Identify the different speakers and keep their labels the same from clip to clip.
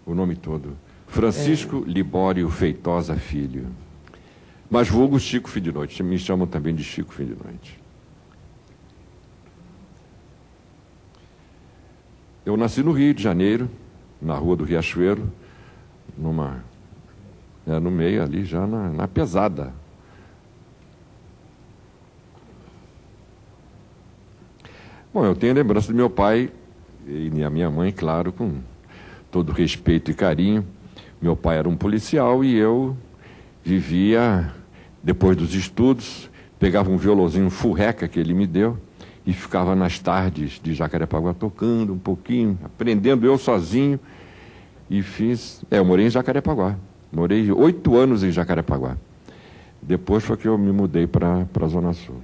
Speaker 1: o nome todo. Francisco Libório Feitosa Filho. Mas vulgo Chico Fim de Noite. Me chamam também de Chico Fim de Noite. Eu nasci no Rio de Janeiro, na Rua do Riachuelo, no meio ali, já na pesada. Bom, eu tenho lembrança do meu pai e da minha mãe, claro, com todo respeito e carinho. Meu pai era um policial e eu vivia, depois dos estudos, pegava um violãozinho furreca que ele me deu e ficava nas tardes de Jacarepaguá tocando um pouquinho, aprendendo eu sozinho. E eu morei em Jacarepaguá. Morei 8 anos em Jacarepaguá. Depois foi que eu me mudei para a Zona Sul.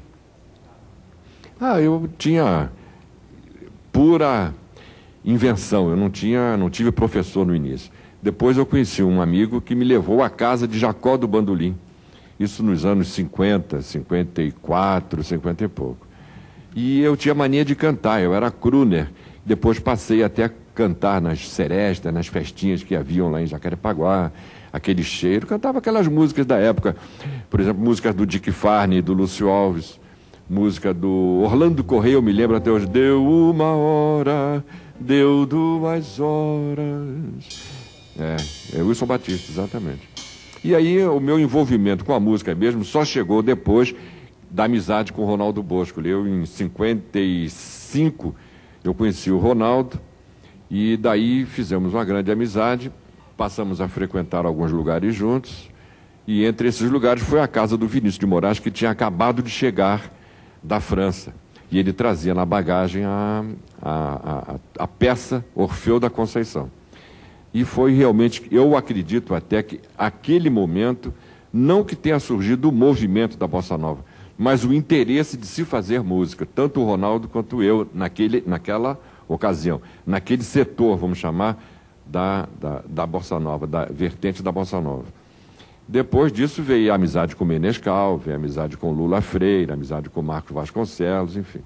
Speaker 1: Eu tinha pura invenção. Eu não tive professor no início. Depois eu conheci um amigo que me levou à casa de Jacó do Bandolim. Isso nos anos 50, 54, 50 e pouco. E eu tinha mania de cantar, eu era crooner. Depois passei até a cantar nas serestas, nas festinhas que haviam lá em Jacarepaguá, aquele cheiro. Cantava aquelas músicas da época, por exemplo, músicas do Dick Farney, do Lúcio Alves, música do Orlando Correia, eu me lembro até hoje. Deu 1 hora, deu 2 horas. É Wilson Batista, exatamente. E aí o meu envolvimento com a música mesmo só chegou depois da amizade com o Ronaldo Bosco. Eu, em 55, eu conheci o Ronaldo e daí fizemos uma grande amizade, passamos a frequentar alguns lugares juntos e entre esses lugares foi a casa do Vinícius de Moraes, que tinha acabado de chegar da França. E ele trazia na bagagem a peça Orfeu da Conceição. E foi realmente, eu acredito até que aquele momento, não que tenha surgido o movimento da Bossa Nova, mas o interesse de se fazer música, tanto o Ronaldo quanto eu, naquela ocasião, naquele setor, vamos chamar, da Bossa Nova, da vertente da Bossa Nova. Depois disso veio a amizade com o Menescal, veio a amizade com Lula Freire, a amizade com Marcos Vasconcelos, enfim.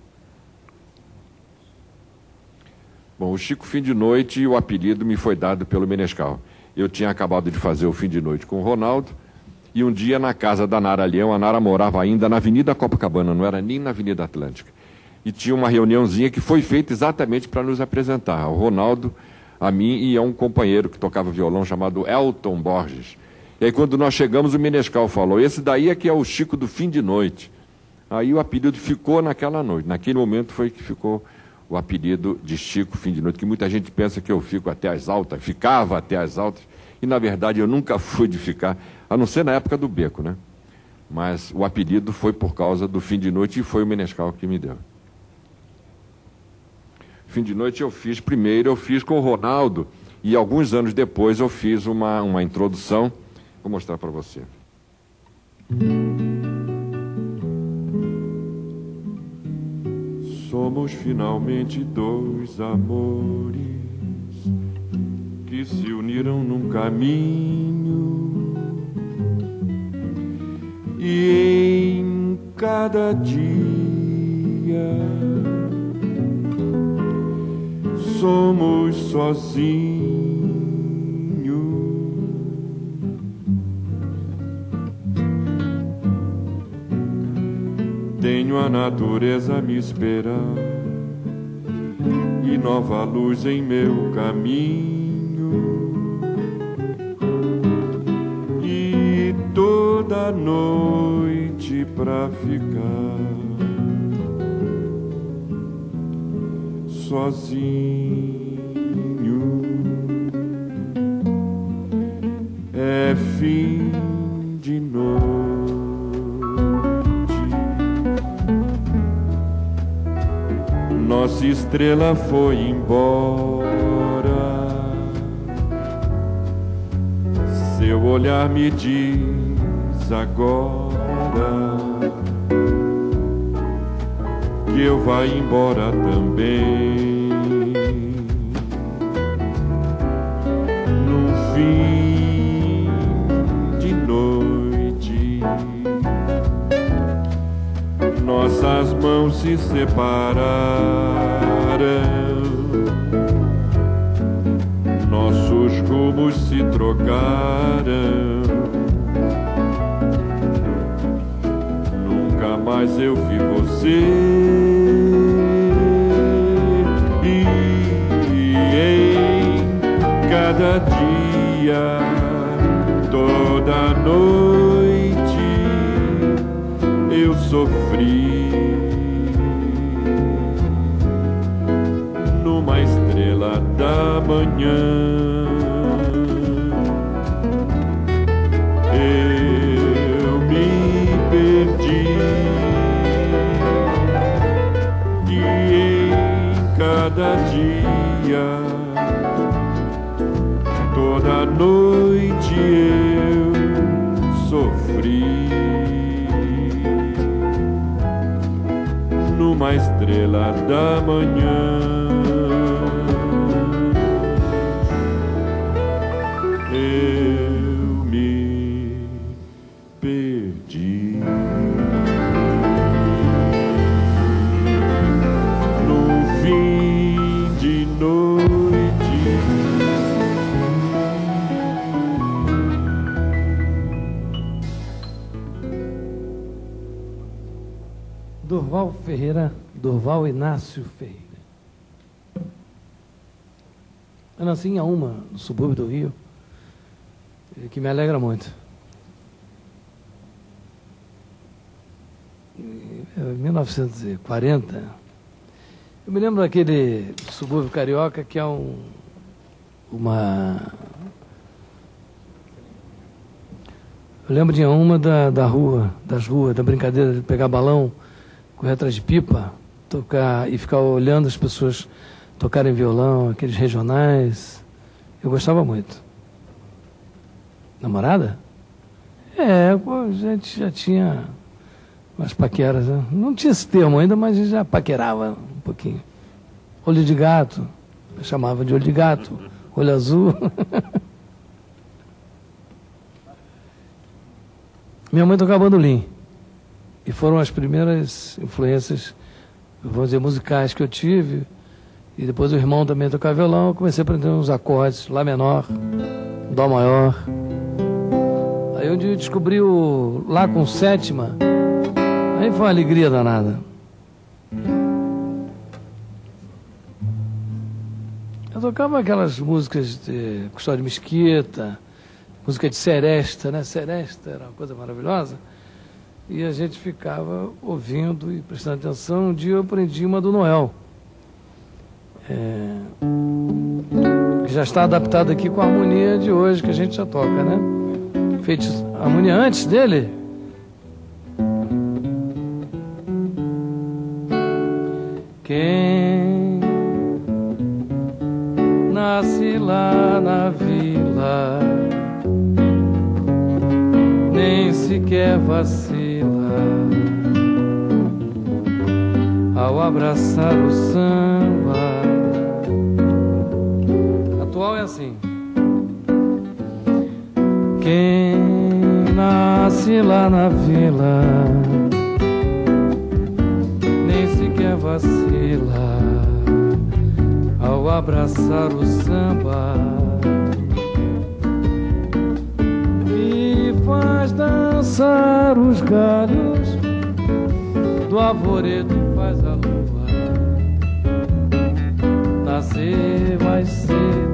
Speaker 1: Bom, o Chico Fim de Noite, o apelido me foi dado pelo Menescal. Eu tinha acabado de fazer o Fim de Noite com o Ronaldo, e um dia na casa da Nara Leão, a Nara morava ainda na Avenida Copacabana, não era nem na Avenida Atlântica. E tinha uma reuniãozinha que foi feita exatamente para nos apresentar, ao Ronaldo, a mim e a um companheiro que tocava violão chamado Elton Borges. E aí quando nós chegamos, o Menescal falou, esse daí é que é o Chico do Fim de Noite. Aí o apelido ficou naquela noite, naquele momento foi que ficou o apelido de Chico Fim de Noite, que muita gente pensa que eu fico até as altas, ficava até as altas, e na verdade eu nunca fui de ficar, a não ser na época do Beco, né? Mas o apelido foi por causa do Fim de Noite e foi o Menescal que me deu. Fim de Noite eu fiz com o Ronaldo, e alguns anos depois eu fiz uma introdução, vou mostrar para você. Somos finalmente 2 amores que se uniram num caminho e em cada dia somos sozinhos. Tenho a natureza a me esperar e nova luz em meu caminho, e toda noite pra ficar sozinho. É fim de noite, nossa estrela foi embora, seu olhar me diz agora que eu vá embora também. Num fim de noite, nossas mãos se separaram, nossos rumos mundos se trocaram. Nunca mais eu vi você. E em cada dia, toda noite, eu sofri. Numa estrela da manhã, eu me perdi. E em cada dia, toda noite eu sofri. Numa estrela da manhã, eu me perdi. No fim de noite,
Speaker 2: Durval Ferreira, Durval Inácio Ferreira. Eu nasci em Auma, no subúrbio do Rio, que me alegra muito. Em 1940, eu me lembro daquele subúrbio carioca que é uma... Eu lembro de uma das ruas, da brincadeira de pegar balão, correr atrás de pipa, tocar e ficar olhando as pessoas tocarem violão, aqueles regionais. Eu gostava muito. Namorada? A gente já tinha umas paqueras, né? Não tinha esse termo ainda, mas a gente já paquerava um pouquinho. Olho de gato, eu chamava de olho de gato, olho azul. Minha mãe tocava bandolim. E foram as primeiras influências, vamos dizer, musicais que eu tive. E depois o irmão também tocava violão. Eu comecei a aprender uns acordes, Lá menor, Dó maior. Aí onde eu descobri o Lá com sétima, aí foi uma alegria danada. Eu tocava aquelas músicas de Custódio de Mesquita, música de Seresta, né? Seresta era uma coisa maravilhosa. E a gente ficava ouvindo e prestando atenção. Um dia eu aprendi uma do Noel, que já está adaptada aqui com a harmonia de hoje, que a gente já toca, né? Feito a harmonia antes dele. Quem nasce lá na vila nem sequer vacila ao abraçar o samba. Atual é assim. Quem nasce lá na vila nem sequer vacila ao abraçar o samba. E faz dançar os galhos do arvoredo e faz a lua nascer mais cedo